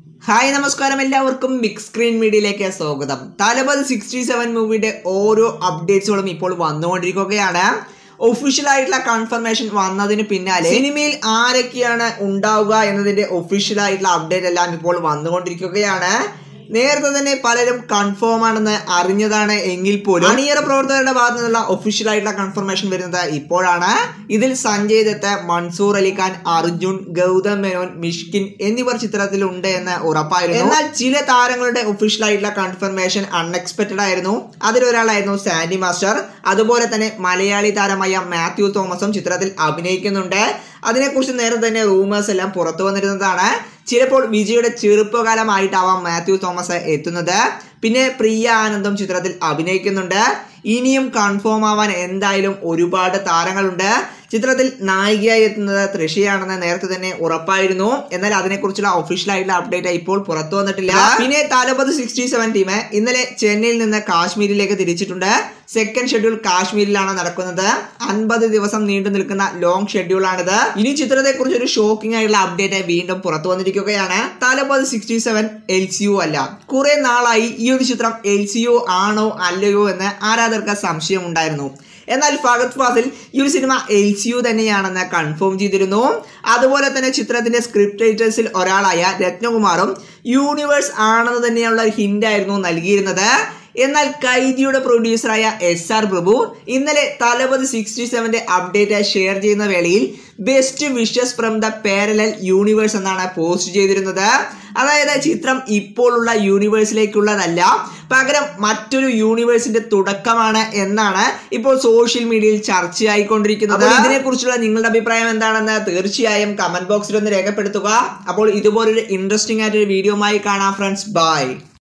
Hi നമസ്കാരം എല്ലാവർക്കും big screen മീഡിയയിലേക്ക് സ്വാഗതം. തലപതി 67 മൂവിയുടെ ഓരോ അപ്ഡേറ്റ്സുകളും ഇപ്പോൾ വന്നുകൊണ്ടിരിക്കുകയാണ്. ഒഫീഷ്യൽ ആയിട്ടുള്ള കൺഫർമേഷൻ വന്നതിന് പിന്നാലെ സിനിമയിൽ ആരൊക്കെയാണ് ഉണ്ടാവുക എന്നതിന്റെ ഒഫീഷ്യൽ ആയിട്ടുള്ള അപ്ഡേറ്റ് എല്ലാം ഇപ്പോൾ വന്നുകൊണ്ടിരിക്കുകയാണ്. നേരത്തെ തന്നെ പലരും കൺഫേം ആണെന്ന് അറിഞ്ഞതാണ് എങ്കിൽ പോലും അണിയറ പ്രവർത്തകരുടെ ഭാഗത്തു നിന്നുള്ള ഒഫീഷ്യൽ ആയിട്ടുള്ള കൺഫർമേഷൻ വരുന്നത് ഇപ്പോഴാണ്. ഇതിൽ സഞ്ജയ് ദത്ത്, മൻസൂർ അലിഖാൻ, അർജുൻ, ഗൗതം മേനോൻ, മിഷ്കിൻ എന്നിവർ ചിത്രത്തിൽ ഉണ്ട് എന്ന് ഉറപ്പായിരുന്നു. എന്നാൽ ചില താരങ്ങളുടെ ഒഫീഷ്യൽ ആയിട്ടുള്ള കൺഫർമേഷൻ അൺഎക്സ്പെക്ടഡ് ആയിരുന്നു. അതിലൊരാളായിരുന്നു സാൻഡി മാസ്റ്റർ. അതുപോലെ തന്നെ മലയാളി താരമായ മാത്യു തോമസും ചിത്രത്തിൽ അഭിനയിക്കുന്നുണ്ട്. അതിനെക്കുറിച്ച് നേരത്തെ തന്നെ റൂമേഴ്സ് എല്ലാം പുറത്തു വന്നിരുന്നതാണ്. ചിലപ്പോൾ വിജയുടെ ചെറുപ്പകാലമായിട്ടാവാം മാത്യു തോമസ് എത്തുന്നത്. പിന്നെ പ്രിയ ആനന്ദും ചിത്രത്തിൽ അഭിനയിക്കുന്നുണ്ട്. ഇനിയും കൺഫേം ആവാൻ എന്തായാലും ഒരുപാട് താരങ്ങളുണ്ട്. ചിത്രത്തിൽ നായികയായി എത്തുന്നത് തൃഷയാണെന്ന് നേരത്തെ തന്നെ ഉറപ്പായിരുന്നു. എന്നാൽ അതിനെക്കുറിച്ചുള്ള ഒഫീഷ്യൽ ആയിട്ടുള്ള അപ്ഡേറ്റ് ഇപ്പോൾ പുറത്തു വന്നിട്ടില്ല. പിന്നെ തലപതി 67 ടീം ഇന്നലെ ചെന്നൈയിൽ നിന്ന് കാശ്മീരിലേക്ക് തിരിച്ചിട്ടുണ്ട്. സെക്കൻഡ് ഷെഡ്യൂൾ കാശ്മീരിലാണ് നടക്കുന്നത്. 50 ദിവസം നീണ്ടു നിൽക്കുന്ന ലോങ് ഷെഡ്യൂൾ ആണിത്. ഇനി ചിത്രത്തെ കുറിച്ച് ഒരു ഷോക്കിംഗ് ആയിട്ടുള്ള അപ്ഡേറ്റ് വീണ്ടും പുറത്തു വന്നിരിക്കുകയാണ്. തലപതി 67 LCU അല്ല. കുറെ നാളായി ഈ ഒരു ചിത്രം LCU ആണോ അല്ലയോ എന്ന് ആരാധകർക്ക് സംശയം ഉണ്ടായിരുന്നു. എന്നാൽ ഫഹദ് ഫാസിൽ ഈ ഒരു സിനിമ LCU തന്നെയാണെന്ന് കൺഫേം ചെയ്തിരുന്നു. അതുപോലെ തന്നെ ചിത്രത്തിന്റെ സ്ക്രിപ്റ്റ് റൈറ്റേഴ്സിൽ ഒരാളായ രത്നകുമാറും യൂണിവേഴ്സ് ആണെന്ന് തന്നെയുള്ള ഹിന്റ് ആയിരുന്നു നൽകിയിരുന്നത്. എന്നാൽ കൈദിയുടെ പ്രൊഡ്യൂസറായ SR പ്രഭു ഇന്നലെ തലപതി 67ന്റെ അപ്ഡേറ്റ് ഷെയർ ചെയ്യുന്ന വേളയിൽ best wishes from the parallel universe എന്നാണ് പോസ്റ്റ് ചെയ്തിരുന്നത്. അതായത് ചിത്രം ഇപ്പോഴുള്ള യൂണിവേഴ്സിലേക്കുള്ളതല്ല, പകരം മറ്റൊരു യൂണിവേഴ്സിന്റെ തുടക്കമാണ് എന്നാണ് ഇപ്പോൾ സോഷ്യൽ മീഡിയയിൽ ചർച്ചയായിക്കൊണ്ടിരിക്കുന്നത്. ഇതിനെക്കുറിച്ചുള്ള നിങ്ങളുടെ അഭിപ്രായം എന്താണെന്ന് തീർച്ചയായും കമന്റ് ബോക്സിൽ ഒന്ന് രേഖപ്പെടുത്തുക. അപ്പോൾ ഇതുപോലൊരു ഇൻട്രസ്റ്റിംഗ് ആയിട്ടൊരു വീഡിയോയുമായി കാണാം ഫ്രണ്ട്സ്. ബൈ.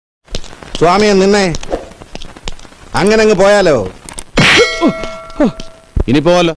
സ്വാമിയെ നിന്നെ അങ്ങനെ അങ്ങ് പോയാലോ? ഇനി പോവല്ലോ.